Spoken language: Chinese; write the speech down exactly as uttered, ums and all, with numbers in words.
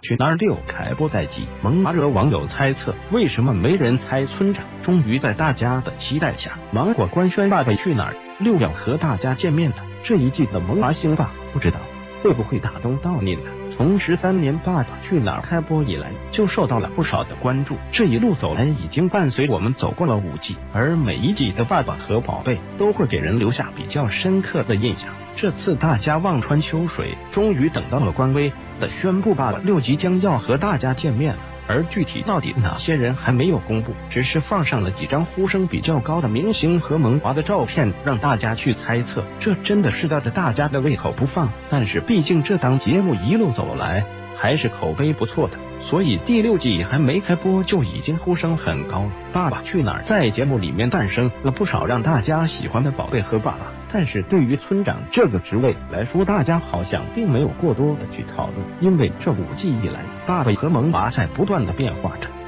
去哪儿六》开播在即，萌娃惹网友猜测为什么没人猜村长。终于在大家的期待下，芒果官宣《爸爸去哪儿六》要和大家见面的。这一季的萌娃星爸，不知道会不会打动到您呢？从十三年《爸爸去哪儿》开播以来，就受到了不少的关注。这一路走来，已经伴随我们走过了五季，而每一季的爸爸和宝贝都会给人留下比较深刻的印象。这次大家望穿秋水，终于等到了官微的宣布，《爸爸六》即将要和大家见面了。而具体到底哪些人还没有公布，只是放上了几张呼声比较高的明星和萌娃的照片，让大家去猜测。这真的是吊着大家的胃口不放，但是毕竟这档节目一路走来还是口碑不错的，所以第六季还没开播就已经呼声很高了。《爸爸去哪儿》在节目里面诞生了不少让大家喜欢的宝贝和爸爸，但是对于村长这个职位来说，大家好像并没有过多的去讨论，因为这五季以来，爸爸和萌娃在不断的变化着。